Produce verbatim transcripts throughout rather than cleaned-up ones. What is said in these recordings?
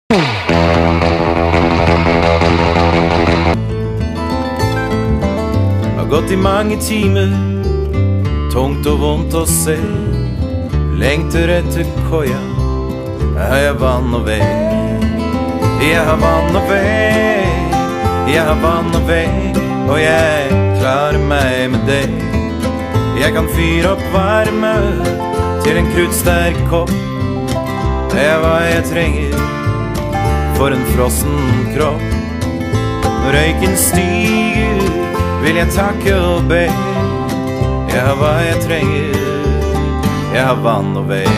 Har gått i mange timer, tungt og vondt å se. Lengter etter koia, har jeg vann og vei. Jeg har vann og vei, jeg har vann og vei, og jeg klarer meg med det. Jeg kan fyre opp varme til en kruttsterk kopp. Det er hva jeg trenger for en frossen kropp. Når røyken stiger, vil jeg takke og be. Jeg har hva jeg trenger, jeg har vann og vei.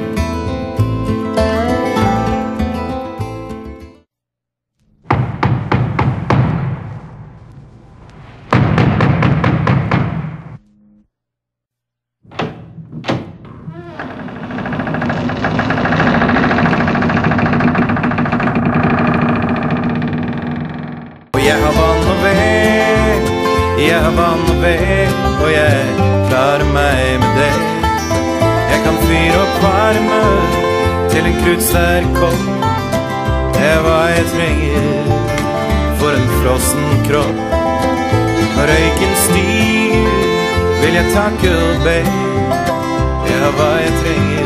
Jeg har vann og vei, jeg har vann og vei, og jeg klarer meg med det. Jeg kan fyre opp varme til en kruttsterk kopp. Det er hva jeg trenger for en frossen kropp. Når røyken stiger, vil jeg takke og be. Jeg har hva jeg trenger,